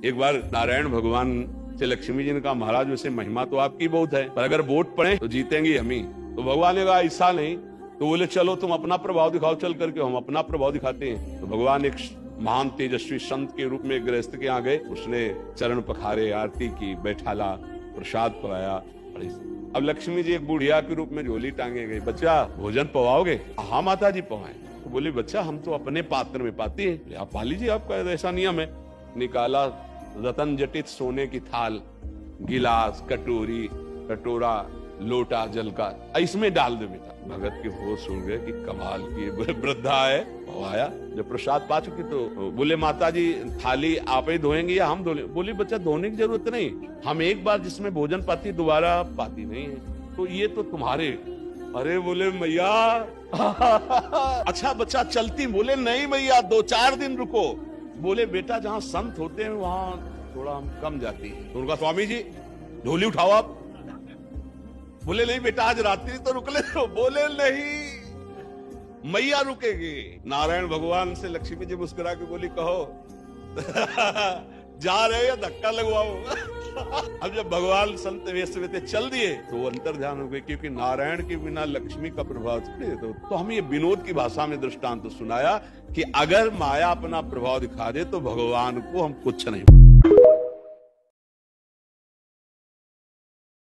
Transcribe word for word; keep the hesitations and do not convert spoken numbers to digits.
एक बार नारायण भगवान से लक्ष्मी जी ने कहा, महाराज वैसे महिमा तो आपकी बहुत है, पर अगर वोट पड़े तो जीतेंगी हम ही। तो भगवान ने कहा ऐसा नहीं। तो बोले चलो तुम अपना प्रभाव दिखाओ चल करके। हम अपना प्रभाव दिखाते हैं। तो भगवान एक महान तेजस्वी संत के रूप में गृहस्थ के यहाँ गए। उसने चरण पखारे, आरती की, बैठाला, प्रसाद पकाया। अब लक्ष्मी जी एक बुढ़िया के रूप में झोली टांगे गई। बच्चा भोजन पवाओगे? हाँ माता जी पवाएं। तो बोली बच्चा हम तो अपने पात्र में पाते हैं, आप पा लीजिए, आपका ऐसा नियम है। निकाला रतन जटित सोने की थाल, गिलास, कटोरी, कटोरा, लोटा जल का, इसमें डाल दे बेटा। भगत के होश उड़ गए कि कमाल की वृद्धा है। आया जब प्रसाद पा चुकी तो बोले माता जी थाली आप ही धोएंगे या हम धो लें? बोली बच्चा धोने की जरूरत नहीं, हम एक बार जिसमें भोजन पाती दोबारा पाती नहीं है, तो ये तो तुम्हारे। अरे बोले मैया अच्छा बच्चा चलती? बोले नहीं भैया दो चार दिन रुको। बोले बेटा जहाँ संत होते हैं वहां थोड़ा हम कम जाती है। तो उनका स्वामी जी ढोली उठाओ आप। बोले नहीं बेटा आज रात्रि तो रुक ले। बोले नहीं मैया रुकेगी। नारायण भगवान से लक्ष्मी जी मुस्कुरा के बोली कहो जा रहे हो या धक्का लगवाओ। अब जब भगवान संत वेश में थे चल दिए तो वो अंतर ध्यान हो गए, क्योंकि नारायण के बिना लक्ष्मी का प्रभाव तो, तो हम ये विनोद की भाषा में दृष्टांत तो सुनाया कि अगर माया अपना प्रभाव दिखा दे तो भगवान को हम कुछ नहीं।